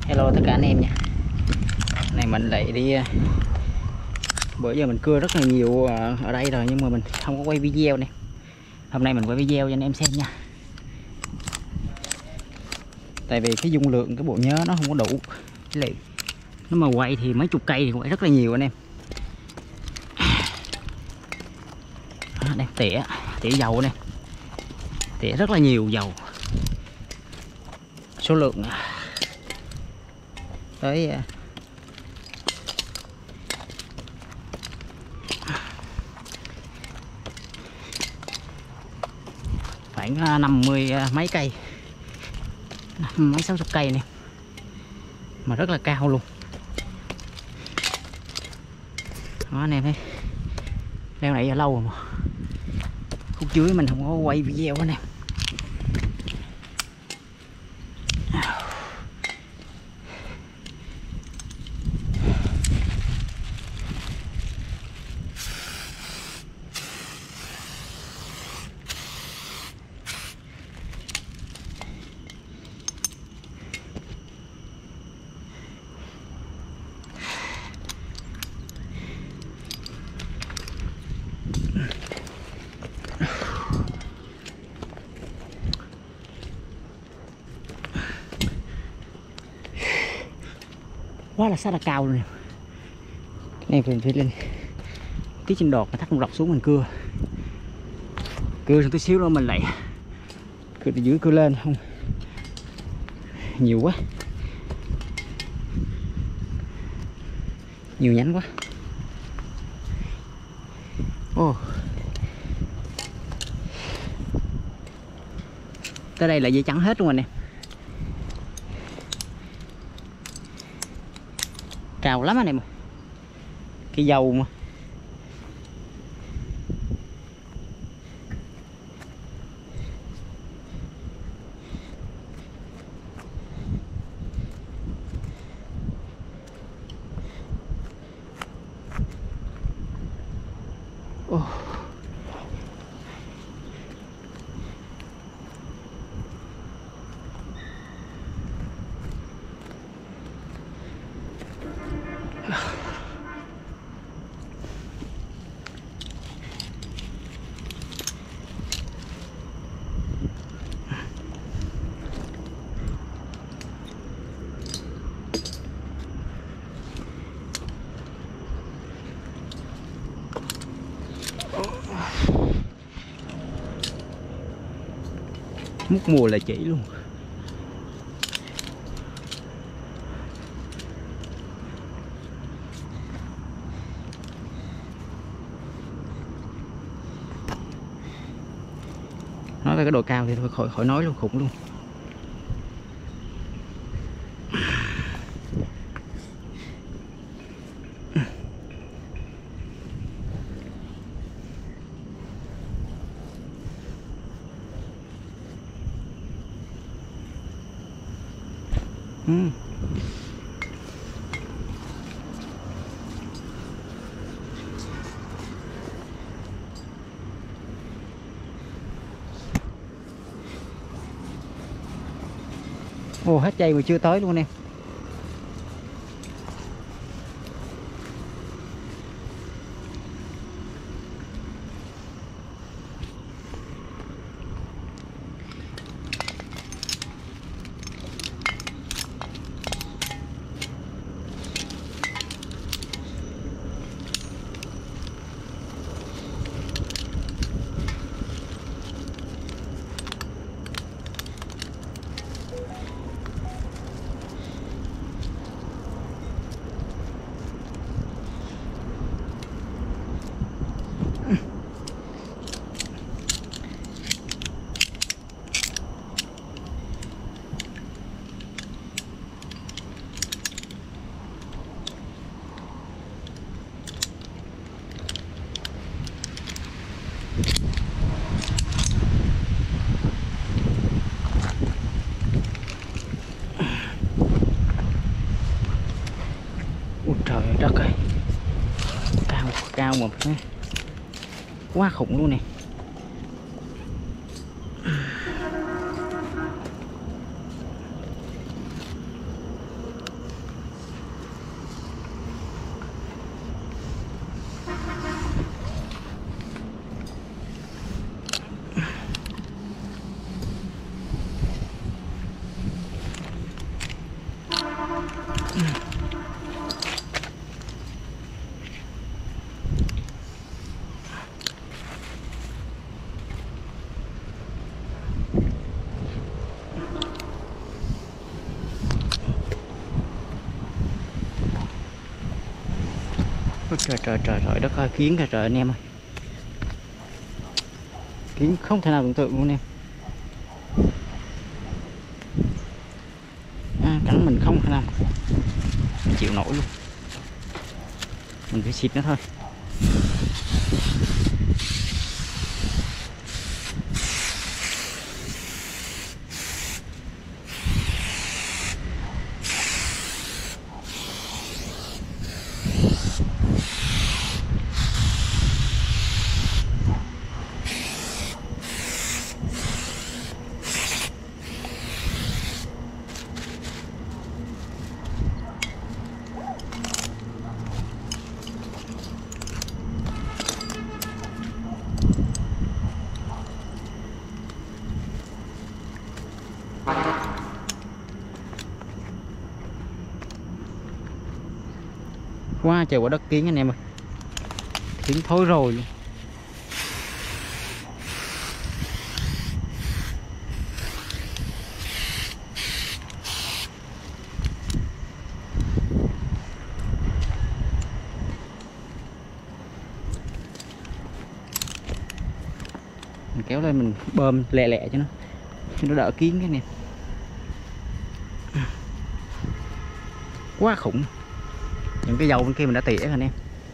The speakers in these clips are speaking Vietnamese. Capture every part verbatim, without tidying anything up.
Hello tất cả anh em nha. Này mình lại đi, bữa giờ mình cưa rất là nhiều ở đây rồi nhưng mà mình không có quay video này. Hôm nay mình quay video cho anh em xem nha. Tại vì cái dung lượng cái bộ nhớ nó không có đủ. Lại nó mà quay thì mấy chục cây thì quay rất là nhiều anh em. Đó, đây tỉa, tỉa dầu này. Tỉa rất là nhiều dầu. Số lượng tới khoảng năm mươi mấy cây, mấy sáu chục cây này mà rất là cao luôn. Đó anh em thấy leo này giờ lâu rồi mà khúc dưới mình không có quay video anh em. Quá là sát là cao luôn nè. Này mình phải lên tí trên đọt, thắt một rọc xuống mình cưa cưa xong tí xíu nữa mình lại cưa từ dưới cưa lên, không nhiều quá, nhiều nhánh quá. Ô, tới đây là dây trắng hết luôn rồi nè. Cao lắm anh em, cái dầu mà. Oh. Múc mùa là chỉ luôn. Nói về cái độ cao thì thôi khỏi khỏi nói luôn, khủng luôn. Ừ. Ồ, hết dây mà chưa tới luôn em. Ôi trời đất ơi, cao cao mà quá khủng luôn nè. Ôi trời trời trời trời đất ơi, kiến kìa trời anh em ơi. Kiến không thể nào tưởng tượng luôn em. À, cắn mình không thể nào mình chịu nổi luôn. Mình phải xịt nó thôi. Quá trời quả đất kiến anh em ơi. Kiến thối rồi luôn. Mình kéo lên mình bơm lẹ lẹ cho nó cho nó đỡ kiến cái nè. Quá khủng. Những cái dầu bên kia mình đã tỉa rồi anh em.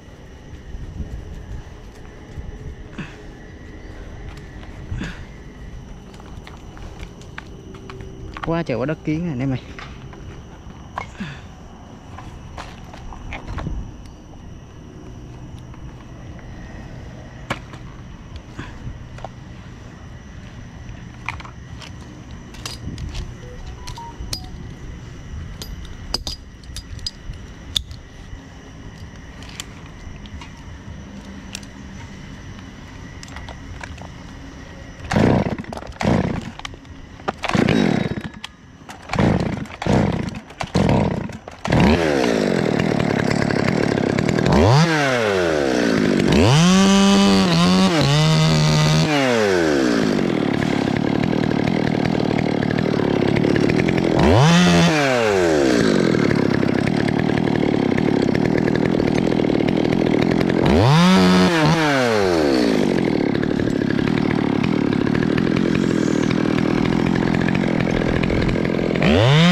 Quá trời quả đất kiến rồi anh em ơi. Yeah.